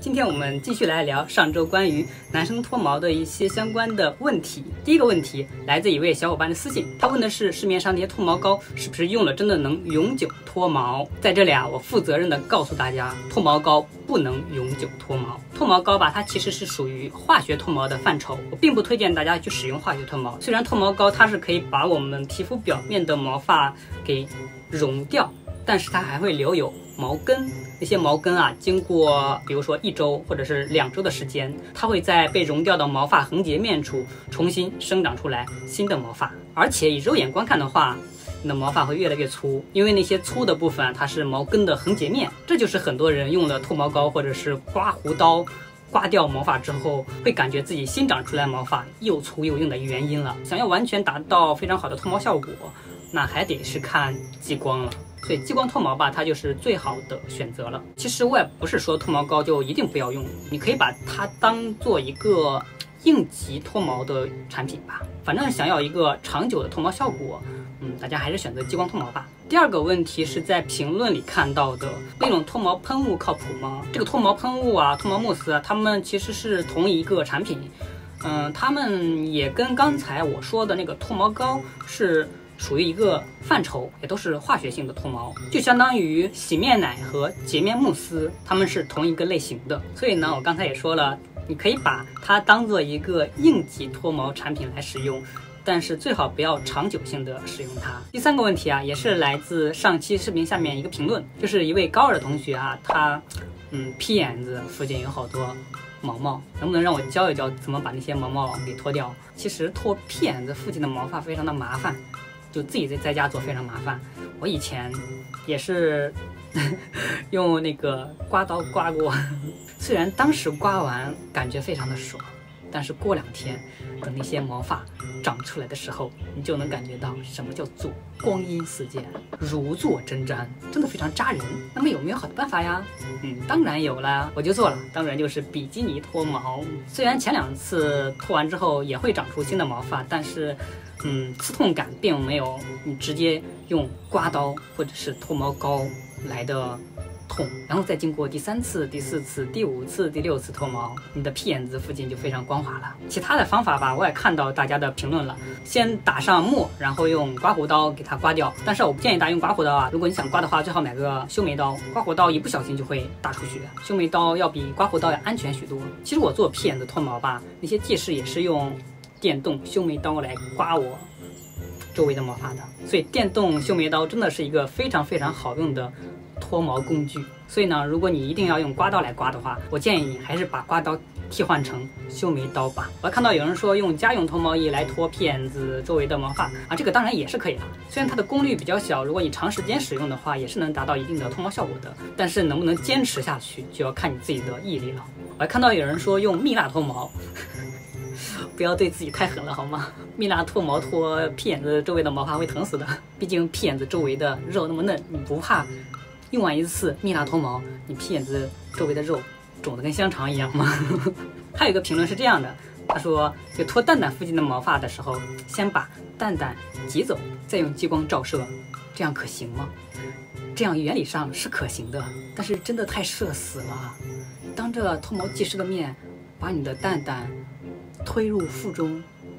今天我们继续来聊上周关于男生脱毛的一些相关的问题。第一个问题来自一位小伙伴的私信，他问的是市面上那些脱毛膏是不是用了真的能永久脱毛？在这里我负责任的告诉大家，脱毛膏不能永久脱毛。脱毛膏吧，它其实是属于化学脱毛的范畴，我并不推荐大家去使用化学脱毛。虽然脱毛膏它是可以把我们皮肤表面的毛发给溶掉，但是它还会留有毛根，那些毛根经过比如说1周或者是2周的时间，它会在被溶掉的毛发横截面处重新生长出来新的毛发。而且以肉眼观看的话，你的毛发会越来越粗，因为那些粗的部分它是毛根的横截面。这就是很多人用了脱毛膏或者是刮胡刀刮掉毛发之后，会感觉自己新长出来毛发又粗又硬的原因了。想要完全达到非常好的脱毛效果，那还得是看激光了。所以激光脱毛吧，它就是最好的选择了。其实我也不是说脱毛膏就一定不要用，你可以把它当做一个应急脱毛的产品吧。反正想要一个长久的脱毛效果，大家还是选择激光脱毛吧。第二个问题是在评论里看到的，那种脱毛喷雾靠谱吗？这个脱毛喷雾脱毛慕斯它们其实是同一个产品，它们也跟刚才我说的那个脱毛膏是属于一个范畴，也都是化学性的脱毛，就相当于洗面奶和洁面慕斯，它们是同一个类型的。所以呢，我刚才也说了，你可以把它当做一个应急脱毛产品来使用，但是最好不要长久性的使用它。第三个问题也是来自上期视频下面一个评论，就是一位高二的同学他屁眼子附近有好多毛毛，能不能让我教一教怎么把那些毛毛给脱掉？其实脱屁眼子附近的毛发非常的麻烦，就自己在家做非常麻烦。我以前也是用那个刮刀刮过，虽然当时刮完感觉非常的爽，但是过2天等那些毛发长出来的时候，你就能感觉到什么叫做光阴似箭，如坐针毡，真的非常扎人。那么有没有好的办法呀？当然有了，我就做了，当然就是比基尼脱毛。虽然前2次脱完之后也会长出新的毛发，但是刺痛感并没有你直接用刮刀或者是脱毛膏来的痛。然后再经过第3次、第4次、第5次、第6次脱毛，你的屁眼子附近就非常光滑了。其他的方法吧，我也看到大家的评论了，先打上沫，然后用刮胡刀给它刮掉。但是我不建议大家用刮胡刀如果你想刮的话，最好买个修眉刀，刮胡刀一不小心就会大出血，修眉刀要比刮胡刀要安全许多。其实我做屁眼子脱毛吧，那些技师也是用电动修眉刀来刮我周围的毛发的，所以电动修眉刀真的是一个非常非常好用的脱毛工具。所以呢，如果你一定要用刮刀来刮的话，我建议你还是把刮刀替换成修眉刀吧。我看到有人说用家用脱毛仪来脱屁眼子周围的毛发这个当然也是可以的，虽然它的功率比较小，如果你长时间使用的话，也是能达到一定的脱毛效果的，但是能不能坚持下去就要看你自己的毅力了。我还看到有人说用蜜蜡脱毛不要对自己太狠了好吗？蜜蜡脱毛脱屁眼子周围的毛发会疼死的，毕竟屁眼子周围的肉那么嫩，你不怕用完1次蜜蜡脱毛，你屁眼子周围的肉肿得跟香肠一样吗？还有一个评论是这样的，他说就脱蛋蛋附近的毛发的时候，先把蛋蛋挤走，再用激光照射，这样可行吗？这样原理上是可行的，但是真的太社死了，当着脱毛技师的面把你的蛋蛋推入腹中，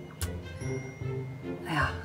哎呀，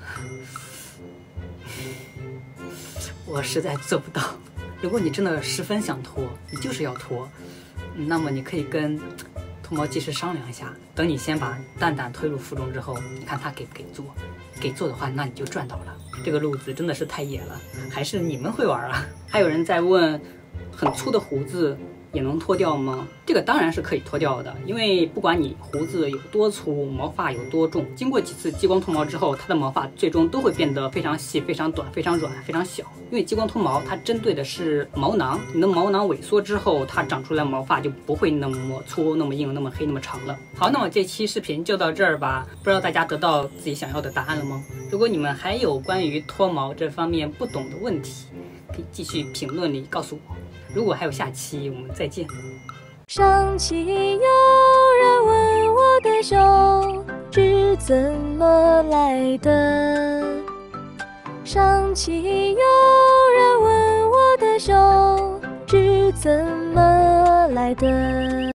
我实在做不到。如果你真的十分想脱，你就是要脱，那么你可以跟脱毛技师商量一下，等你先把蛋蛋推入腹中之后，你看他给不给做，给做的话，那你就赚到了。这个路子真的是太野了，还是你们会玩还有人在问，很粗的胡子也能脱掉吗？这个当然是可以脱掉的，因为不管你胡子有多粗，毛发有多重，经过几次激光脱毛之后，它的毛发最终都会变得非常细、非常短、非常软、非常小。因为激光脱毛它针对的是毛囊，你的毛囊萎缩之后，它长出来毛发就不会那么粗、那么硬、那么黑、那么长了。好，那么这期视频就到这儿吧，不知道大家得到自己想要的答案了吗？如果你们还有关于脱毛这方面不懂的问题，可以继续评论里告诉我。如果还有下期，我们再见。 上期有人问我的手是怎么来的，上期有人问我的手是怎么来的。